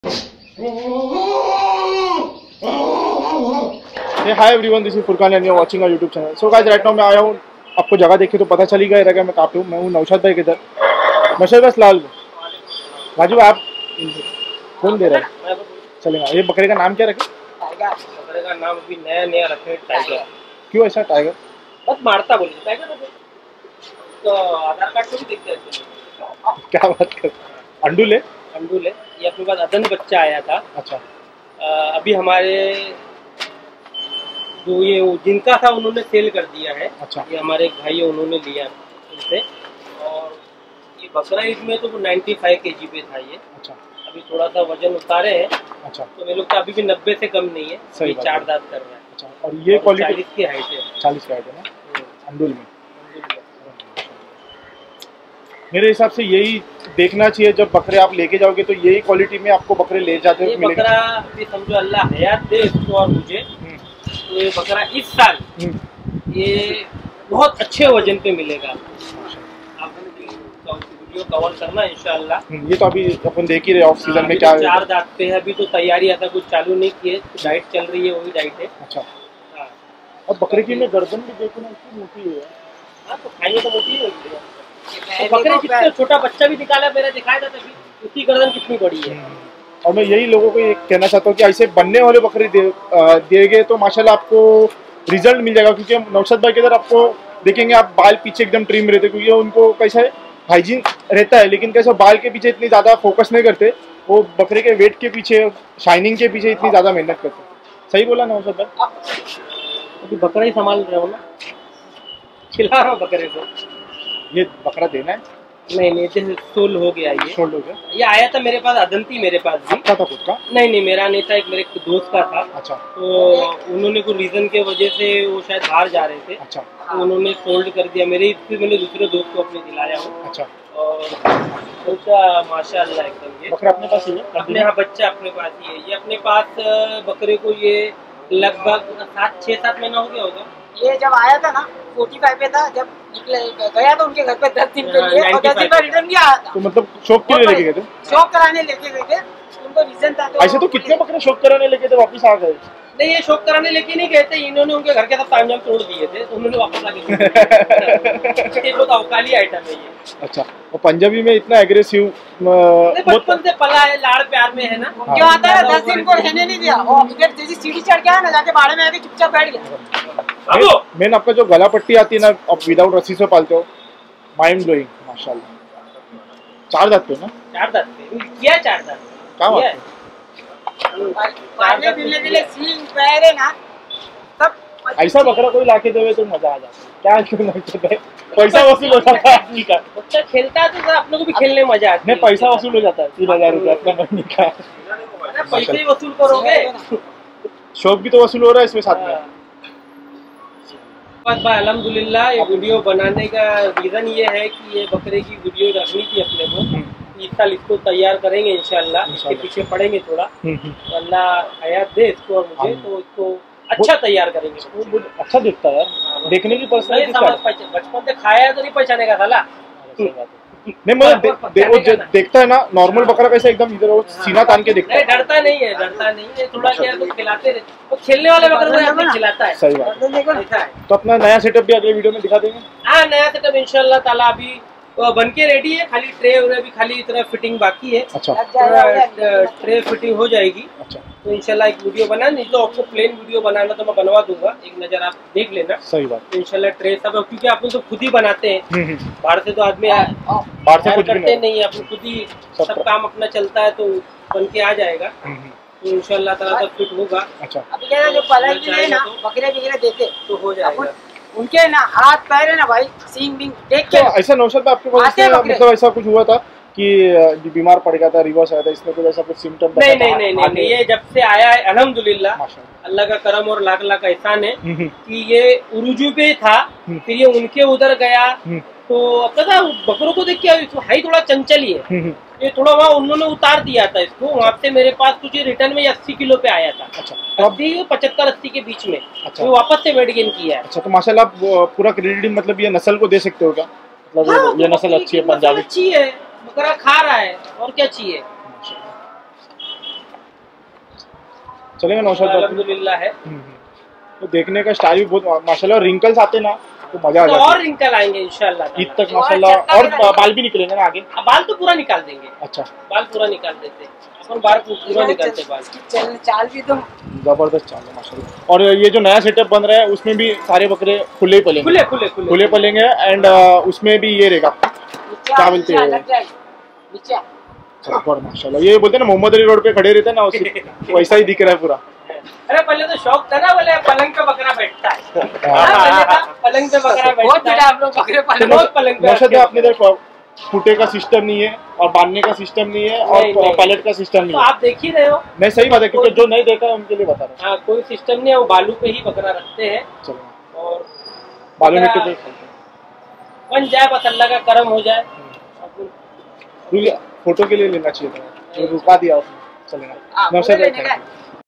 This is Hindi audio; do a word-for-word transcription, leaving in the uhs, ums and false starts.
Hi everyone, this is Furqan and you are watching our YouTube channel. So guys, right now मैं आया हूँ, आपको जगह देखे तो पता चली गया रहेगा मैं कहाँ पे हूँ। मैं हूँ नौशाद भाई के इधर, नौशाद बस लाल राजू। आप कौन दे रहे हैं? चलेगा। ये बकरे का नाम क्या रखे? टाइगर। बकरे का नाम अभी नया नया रखे, टाइगर। क्यों ऐसा टाइगर? बस मारता बोलिए टाइगर। तो आधार कार्ड को भी देखते हैं। क्या बात कर, अंडुल है? अंडुल है। ये अपने पास अदन बच्चा आया था। अच्छा। आ, अभी हमारे जो ये जिनका था उन्होंने सेल कर दिया है। अच्छा। ये हमारे एक भाई है, उन्होंने लिया उनसे। और ये बकरा ईद में तो पचानवे केजी पे था ये। अच्छा। अभी थोड़ा सा वजन उतारे हैं। अच्छा। तो मेरे लोग का अभी भी नब्बे से कम नहीं है। सही चार दांत कर रहा है। अच्छा। और ये क्वालिटी चालीस की हाइट है। चालीस की हाइट है ना अंडुल में? मेरे हिसाब से यही देखना चाहिए, जब बकरे आप लेके जाओगे तो यही क्वालिटी में आपको बकरे ले जाते हो। बकरा भी समझो अल्लाह हयात दे इसको और मुझे, तो ये बकरा इस साल ये बहुत अच्छे वजन पे मिलेगा। आप वीडियो कवर करना इंशाल्लाह। ये तो अभी अपन देख ही रहे ऑफ सीजन में क्या चार दांत पे है अभी, तो तैयारी ऐसा कुछ चालू नहीं की है। डाइट चल रही है, वही डाइट है। अच्छा। और बकरे की में गर्दन भी देखो ना, इतनी मोटी है। हाँ, तो खाएंगे तो मोटी ही होती है। तो बकरे जितने छोटा बच्चा भी निकाला मेरा दिखाया था तभी, उसकी गर्दन कितनी बड़ी है। और मैं यही लोगों को ये कहना चाहता हूँ कि ऐसे बनने वाले बकरे दे देंगे तो माशाल्लाह आपको रिजल्ट मिल जाएगा। क्योंकि हम नौशाद भाई के इधर आपको देखेंगे, आप बाल पीछे एकदम ट्रिम रहते, क्योंकि उनको कैसा है हाइजीन रहता है, लेकिन कैसा बाल के पीछे इतनी ज़्यादा फोकस नहीं करते। वो बकरे के वेट के पीछे, शाइनिंग के पीछे इतनी ज़्यादा मेहनत करते। सही बोला नौशाद भाई? अभी बकरा ही संभाल रहे हो ना, खिला रहा हूँ बकरे को। ये बकरा देना है? नहीं नहीं, जैसे सोल हो गया ये। सोल हो गया। ये आया था मेरे पास, अदंती मेरे पास भी। आपका था खुद का? नहीं नहीं, मेरा नहीं था, एक मेरे दोस्त का था। अच्छा। तो उन्होंने कुछ रीजन के वजह से वो शायद बाहर जा रहे थे। अच्छा। तो उन्होंने सोल्ड कर दिया मेरे, फिर मैंने दूसरे दोस्त को अपने दिलाया हूँ। अच्छा। और सोचा माशाल्लाह एकदम। ये बकरा अपने पास ही है? अपने यहाँ बच्चा अपने पास ही है। ये अपने पास बकरे को ये लगभग सात छः सात महीना हो गया होगा। ये जब आया था ना पैंतालीस पे था, जब निकले गया था उनके घर पे दस दिन के लिए, और दस दिन बाद रिटर्न भी आया था। तो मतलब शौक के लिए लेके गए थे? शौक कराने लेके गए थे, उनको रीजन था। तो ऐसे तो कितने बकरे शौक कराने लेके थे वापस आ गए? नहीं, ये शौक कराने लेके नहीं गए थे, इन्होंने उनके घर के सब तामझाम तोड़ दिए थे, तो उन्होंने वापस आके ये बहुत अवकाली आइटम है ये। अच्छा। और पंजाबी में इतना एग्रेसिव बचपन से पला है, लाड़ प्यार में है ना। क्यों आता है? दस दिन को रहने नहीं दिया, और फिर जैसे सीढ़ी चढ़ गया ना, जाके बाड़े में आके चुपचाप बैठ गया। मेन आपका जो गला पट्टी आती है ना, आप विदाउट रस्सी से पालते हो, माइंड ब्लोइंग माशाल्लाह। चार दांत पे ना? चार दांत पे किया, चार दांत क्या बात है। पालने मिलने के लिए सींग पैर है ना सब। ऐसा बकरा कोई लाके देवे तो मजा आ जाता। क्या क्यों नहीं होता है, पैसा वसूल हो जाता है आदमी का। बच्चा खेलता है तो अपने को भी खेलने में मजा आता है। पैसा वसूल हो जाता है, तीन हजार रुपया अपना महीने का। पैसे ही वसूल करोगे, शौक भी तो वसूल हो रहा है इसमें साथ में। अल्हम्दुलिल्लाह, ये वीडियो बनाने का रीजन ये है कि ये बकरे की वीडियो रखनी थी अपने को। इस साल इसको तैयार करेंगे इंशाल्लाह, इसके पीछे पड़ेंगे थोड़ा, तो अल्लाह हयात दे इसको और मुझे, तो इसको अच्छा तैयार करेंगे। वो अच्छा दिखता है यार, देखने की पर्सनैलिटी। बचपन से खाया है तो नहीं पहचाने का साला। नहीं मतलब दे, दे, वो देखता है ना, नॉर्मल बकरा कैसे एकदम इधर वो सीना तान के देखता है। डरता नहीं है, डरता नहीं है, थोड़ा क्या तो खिलाते रहते, वो खेलने वाले बकरे को खिलाता है। सही बात है। तो अपना नया सेटअप भी अगले वीडियो में दिखा देंगे। हाँ, नया सेटअप इंशाल्लाह ताला अभी बन के रेडी है, खाली ट्रे भी खाली इतना फिटिंग बाकी है। अच्छा। ट्रे फिटिंग हो जाएगी। अच्छा। तो इंशाल्लाह एक वीडियो बना, नहीं तो आपको प्लेन वीडियो बनाना तो मैं बनवा दूंगा, एक नजर आप देख लेना। सही बात। तो इंशाल्लाह ट्रे सब, क्योंकि आप तो खुद ही बनाते हैं, बाहर से तो आदमी बाहर से कुछ करते नहीं, आप खुद ही सब काम अपना चलता है, तो बन के आ जाएगा। तो इंशाल्लाह ताला सब फिट होगा। अच्छा। अभी क्या जो पलाई के लिए ना बकरे वगैरह देते तो हो जाएगा। उनके ना हाथ पैर है ना भाई, सींग बिंग देख के। तो ऐसा नौशाद में आपके पास मतलब ऐसा कुछ हुआ था कि बीमार पड़ गया था, रिवर्स आया था, इसमें कुछ ऐसा कुछ सिम्टम? नहीं नहीं नहीं नहीं, नहीं, ये जब से आया है अल्हम्दुलिल्लाह, अल्लाह का करम और लाख लाख एहसान है कि ये उरुजू पे था, फिर ये उनके उधर गया, तो पता बकरों को देख के हाई थोड़ा चंचल ही है, ये थोड़ा वहाँ उन्होंने उतार दिया था इसको, वहाँ से मेरे पास कुछ रिटर्न में अस्सी किलो पे आया था। अच्छा। अस्सी पचहत्तर अस्सी के बीच में। अच्छा। तो वापस से वेट गेन किया है। अच्छा, तो माशाल्लाह आप पूरा क्रेडिट मतलब ये नस्ल को दे सकते हो क्या? मतलब हाँ, ये नस्ल अच्छी है, पंजाबी अच्छी है, बकरा खा रहा है, और क्या चाहिए। चलेगा नौशाद भाई? अल्हम्दुलिल्लाह है। हम्म, हम्म। तो देखने का स्टाइल भी बहुत माशाल्लाह, रिंकल्स आते ना तो मजा आ तो जाता और है। रिंकल आएंगे इंशाल्लाह। ईद तक माशाल्लाह। और बाल भी निकलेंगे ना आगे? अब बाल तो पूरा निकाल देंगे। अच्छा, बाल पूरा निकाल देते, अपन बाल पूरा निकालते बाल। चल चाल भी तो जबरदस्त चाल है माशाल्लाह। और ये जो नया सेटअप बन रहा है उसमें भी सारे बकरे खुले ही पलेंगे? खुले खुले खुले खुले पलेंगे। एंड उसमें भी ये रहेगा, क्या बोलते हैं, जबर माशाल्लाह। ये बोलते हैं ना मोहम्मद अली रोड पे खड़े रहते हैं ना, उसी वैसा ही दिख रहा है पूरा। अरे पहले तो शौक था ना, बोले पलंग पे बकरा बैठता है। हाँ। हाँ, पहले था पलंग पे बकरा बैठता है। आप लोग बकरे पाले बहुत पलंग पे नौशाद रखे भाई अपने इधर फूटे का सिस्टम नहीं है और बांधने का सिस्टम नहीं है और नहीं, नहीं। पैलेट का सिस्टम तो नहीं है। आप देख ही रहे हो। नहीं सही बात है, क्योंकि जो नहीं देखा है उनके लिए बता रहा हाँ, कोई सिस्टम नहीं है, वो बालू पे ही बकरा रखते हैं हूँ। चलो, और बालू बकरा मिट्टी पे बन जाए, बस अल्लाह का करम हो जाए। फोटो के लिए लेना चाहिए था, जो रुका दिया उसने। चलेगा हाँ, नौशाद फोटो भाई, लेने thank का you।